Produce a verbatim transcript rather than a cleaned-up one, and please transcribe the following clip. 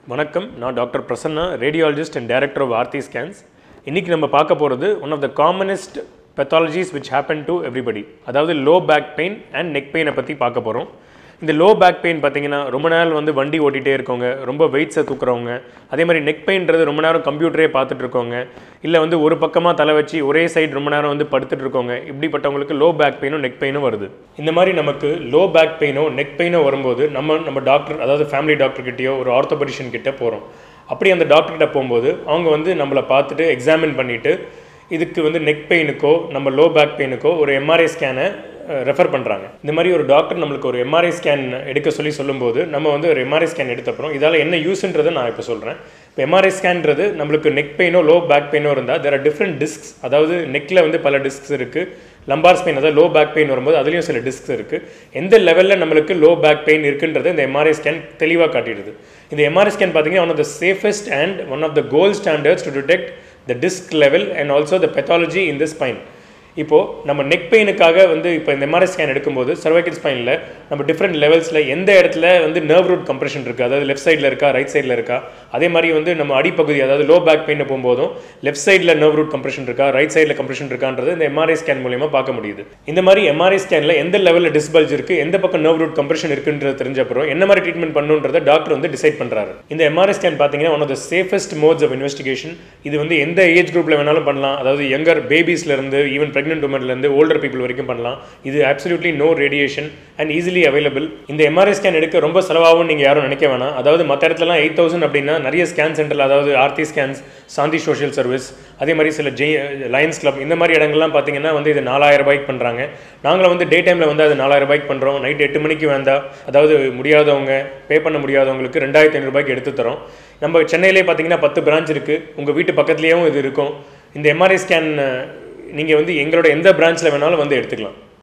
வணக்கம், நான் doctor Prasanna, radiologist and director of Aarthi scans. இன்றைக்கி நம்ம பார்க்க போகிறது one of the commonest pathologies which happen to everybody, அதாவது low back pain and neck பெயினை பற்றி பார்க்க போகிறோம். இந்த லோ பேக் பெயின் பார்த்தீங்கன்னா ரொம்ப நேரம் வந்து வண்டி ஓட்டிகிட்டே இருக்கவங்க, ரொம்ப வெயிட்ஸை தூக்குறவங்க, அதே மாதிரி நெக் பெயின்றது ரொம்ப நேரம் கம்ப்யூட்டரே பார்த்துட்டு இருக்கவங்க, இல்லை வந்து ஒரு பக்கமாக தலை வச்சு ஒரே சைடு ரொம்ப நேரம் வந்து படுத்துட்டு இருக்கவங்க, இப்படிப்பட்டவங்களுக்கு லோ பேக் பெயினும் நெக் பெயினும் வருது. இந்த மாதிரி நமக்கு லோ பேக் பெயினோ நெக் பெயினோ வரும்போது நம்ம நம்ம டாக்டர், அதாவது ஃபேமிலி டாக்டர்கிட்டயோ ஒரு ஆர்த்தோபெடிஷியன் கிட்ட போகிறோம். அப்படி அந்த டாக்டர்கிட்ட போகும்போது அவங்க வந்து நம்மளை பார்த்துட்டு எக்ஸாமின் பண்ணிவிட்டு இதுக்கு வந்து நெக் பெயினுக்கோ நம்ம லோ பேக் பெயினுக்கோ ஒரு எம்ஆர்ஐ ஸ்கேனை ரெஃபர் பண்ணுறாங்க. இந்த மாதிரி ஒரு டாக்டர் நம்மளுக்கு ஒரு எம்ஆர்ஐ ஸ்கேன் எடுக்க சொல்லி சொல்லும்போது நம்ம வந்து ஒரு எம்ஆர்ஐ ஸ்கேன் எடுத்தப்பறம் இதால் என்ன யூஸ்ன்றதை நான் இப்போ சொல்கிறேன். இப்போ எம்ஆர்ஐ ஸ்கேன்றது நம்மளுக்கு நெக் பெயினோ லோ பேக் பெயினோ இருந்தால் தேர் ஆர் டிஃப்ரெண்ட் டிஸ்க்ஸ், அதாவது நெக்கில் வந்து பல டிஸ்க்ஸ் இருக்குது. லம்பார் ஸ்பெயின், அதாவது லோ பேக் பெயின் வரும்போது அதுலேயும் சில டிஸ்க்ஸ் இருக்குது. எந்த லெவலில் நம்மளுக்கு லோ பேக் பெயின் இருக்குன்றது இந்த எம்ஆர்ஐ ஸ்கேன் தெளிவாக காட்டிடுது. இந்த எம்ஆர்ஐ ஸ்கேன் பார்த்தீங்கன்னா one of the safest and one of the gold standards to detect the disc level and also the pathology in the spine. இப்போது நம்ம நெக் பெயினுக்காக வந்து இப்போ இந்த எம்ஆர்ஐ ஸ்கேன் எடுக்கும்போது சர்வைக்கல் ஸ்பைனில் நம்ம டிஃப்ரெண்ட் லெவல்ஸில் எந்த இடத்துல வந்து நர்வ் ரூட் கம்ப்ரெஷன் இருக்குது, அதாவது லெஃப்ட் சைடில் இருக்கா ரைட் சைடில் இருக்கா, அதே மாதிரி வந்து நம்ம அடிப்பகுதி அதாவது லோ பேக் பெயின் போகும்போதும் லெஃப்ட் சைடில் நர்வ் ரூட் கம்ப்ரெஷன் இருக்கா ரைட் சைடில் கம்ப்ரெஷன் இருக்கான்றது இந்த எம்ஆர்ஐ ஸ்கேன் மூலியமாக பார்க்க முடியுது. இந்த மாதிரி எம்ஆர்ஐ ஸ்கேனில் எந்த லெவலில் டிஸ்பல்ஜ் இருக்குது, எந்த பக்கம் நர்வ் ரூட் கம்ப்ரெஷன் இருக்குன்றது தெரிஞ்சப்பறம் என்ன மாதிரி ட்ரீட்மெண்ட் பண்ணுன்றதை டாக்டர் வந்து டிசைட் பண்ணுறாரு. இந்த எம்ஆர்ஐ ஸ்கேன் பார்த்தீங்கன்னா one of the safest modes of investigation. இது வந்து எந்த ஏஜ் குரூப்பில் வேணாலும் பண்ணலாம், அதாவது யங்கர் பேபிஸ்லேருந்து ஈவன் ப்ரெக்னென்ட் உமன்லேருந்து older people வரைக்கும் பண்ணலாம். இது absolutely no radiation and easily available. இந்த எம்ஆர்ஐ ஸ்கேன் எடுக்க ரொம்ப செலவாகும் நீங்கள் யாரும் நினைக்க வேணாம். அதாவது மற்ற இடத்துலலாம் எயிட் தௌசண்ட் அப்படின்னா நிறைய ஸ்கேன் சென்டரில், அதாவது Aarthi scans, Shanthi social service, அதே மாதிரி சில ஜெய் லயன்ஸ் கிளப், இந்த மாதிரி இடங்கள்லாம் பார்த்தீங்கன்னா வந்து இது நாலாயிரம் ரூபாய்க்கு பண்ணுறாங்க. நாங்களும் வந்து டே டைமில் வந்து அது நாலாயிரம் ரூபாய்க்கு பண்ணுறோம். நைட் எட்டு மணிக்கு வேண்டாம், அதாவது முடியாதவங்க, பே பண்ண முடியாதவங்களுக்கு ரெண்டாயிரத்தி ஐநூறு ரூபாய்க்கு எடுத்து தரோம். நம்ம சென்னையிலே பார்த்தீங்கன்னா பத்து பிரான்ச் இருக்குது, உங்கள் வீட்டு பக்கத்துலேயும் இது இருக்கும். இந்த எம்ஆர்ஐ ஸ்கேன் நீங்கள் வந்து எங்களோட எந்த பிரான்ச்சில் வேணாலும் வந்து எடுத்துக்கலாம்.